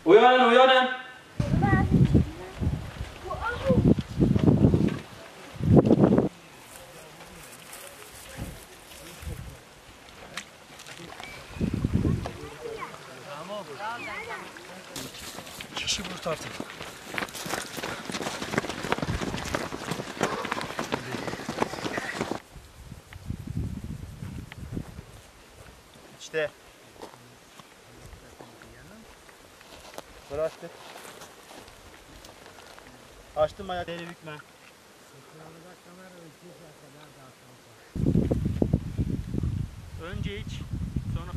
Uyanın uyanın. Kişi bu artık. İşte. Bıraktı. Açtım ayakları bükme. Önce iç, sonra...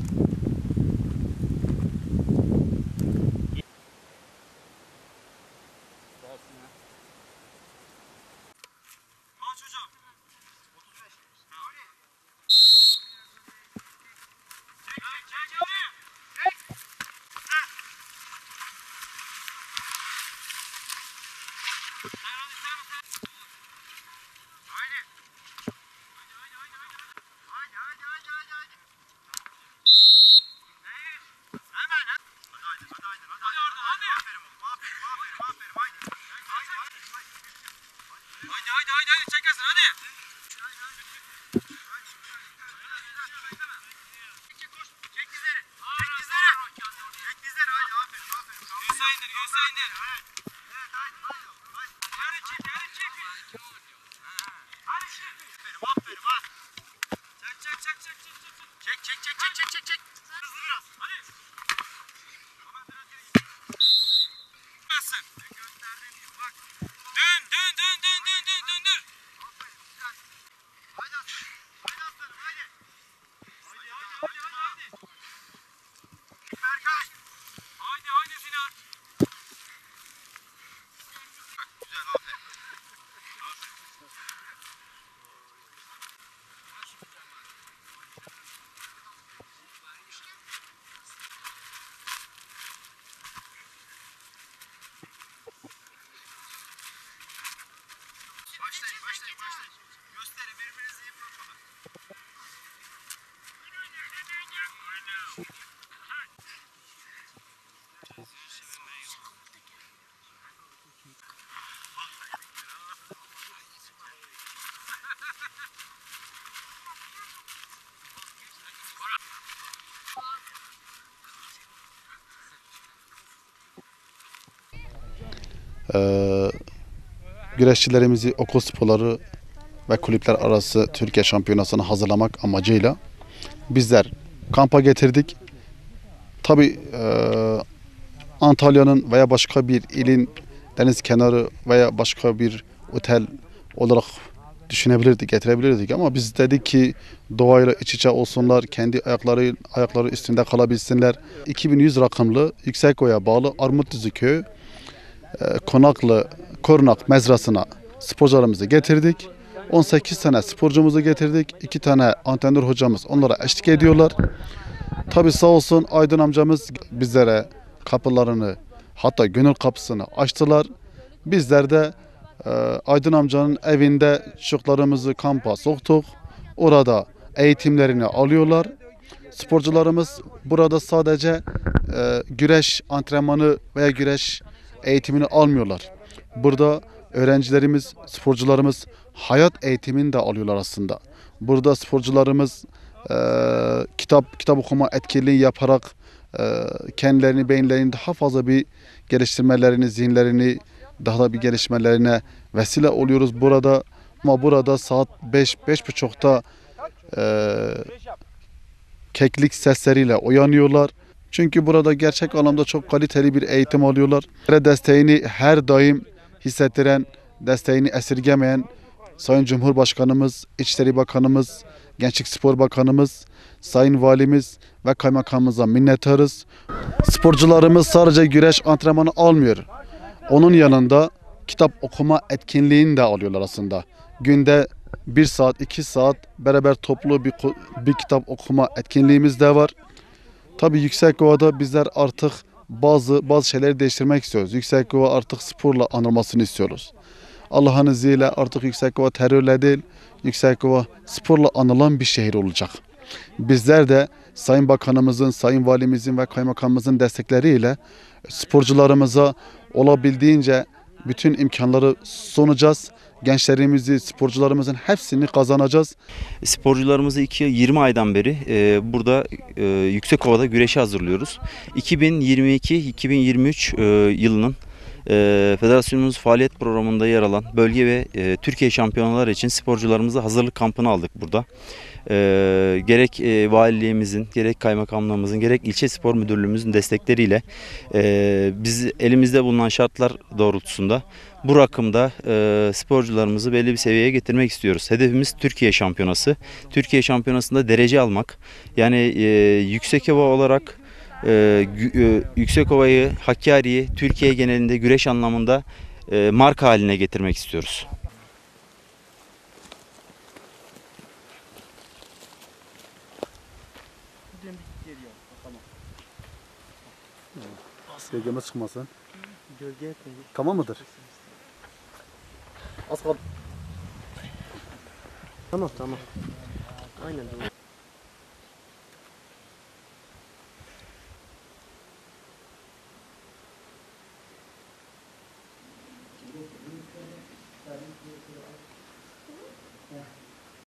Kaç hocam? 35. Haydi çekersin hadi. Çek dizleri. Çek dizleri. Haydi aferin. Göğüse indir. Evet haydi. Yarı çek. Aferin at. Çek. Hızlı biraz. Hadi. Gösterdiğim gibi bak. Dön. Haydi aslanım haydi. Berkay. Haydi Sinan. Güzel aferin. Başlayın. Gösterin birbirinizi yıpratmadan. Güreşçilerimizi okul sporları ve kulüpler arası Türkiye şampiyonasını hazırlamak amacıyla bizler kampa getirdik. Tabii Antalya'nın veya başka bir ilin deniz kenarı veya başka bir otel olarak düşünebilirdik, getirebilirdik ama biz dedik ki doğayla iç içe olsunlar, kendi ayakları üstünde kalabilsinler. 2100 rakımlı Yüksekova'ya bağlı Armutluzu Köyü Konaklı Korunak mezrasına sporcularımızı getirdik. 18 tane sporcumuzu getirdik. 2 tane antrenör hocamız onlara eşlik ediyorlar. Tabii sağ olsun Aydın amcamız bizlere kapılarını, hatta gönül kapısını açtılar. Bizler de Aydın amcanın evinde çocuklarımızı kampa soktuk. Orada eğitimlerini alıyorlar. Sporcularımız burada sadece güreş antrenmanı veya güreş eğitimini almıyorlar. Burada öğrencilerimiz, sporcularımız hayat eğitimini de alıyorlar aslında. Burada sporcularımız kitap okuma etkinliği yaparak kendilerini, beyinlerini daha fazla bir geliştirmelerini, zihinlerini daha da bir gelişmelerine vesile oluyoruz burada. Ama burada saat 5-5.30'da keklik sesleriyle uyanıyorlar. Çünkü burada gerçek anlamda çok kaliteli bir eğitim alıyorlar. Desteğini her daim hissettiren, desteğini esirgemeyen Sayın Cumhurbaşkanımız, İçişleri Bakanımız, Gençlik Spor Bakanımız, Sayın Valimiz ve Kaymakamımıza minnettarız. Sporcularımız sadece güreş antrenmanı almıyor. Onun yanında kitap okuma etkinliğini de alıyorlar aslında. Günde 1 saat, 2 saat beraber toplu bir kitap okuma etkinliğimiz de var. Tabii Yüksekova'da bizler artık bazı şeyleri değiştirmek istiyoruz. Yüksekova artık sporla anılmasını istiyoruz. Allah'ın izniyle artık Yüksekova terörle değil, Yüksekova sporla anılan bir şehir olacak. Bizler de Sayın Bakanımızın, Sayın Valimizin ve Kaymakamımızın destekleriyle sporcularımıza olabildiğince bütün imkanları sunacağız. Gençlerimizi, sporcularımızın hepsini kazanacağız. Sporcularımızı 20 aydan beri burada Yüksekova'da güreşe hazırlıyoruz. 2022-2023 yılının federasyonumuz faaliyet programında yer alan bölge ve Türkiye şampiyonaları için sporcularımızı hazırlık kampına aldık burada. Gerek valiliğimizin, gerek kaymakamlığımızın, gerek ilçe spor müdürlüğümüzün destekleriyle biz elimizde bulunan şartlar doğrultusunda bu rakımda sporcularımızı belli bir seviyeye getirmek istiyoruz. Hedefimiz Türkiye şampiyonası. Türkiye şampiyonasında derece almak. Yani Yüksekova olarak Yüksekova'yı, Hakkari'yi Türkiye genelinde güreş anlamında marka haline getirmek istiyoruz. Gölgeme çıkmasın. Tamam mıdır? Az kaldı. Tamam tamam. Aynen doğru.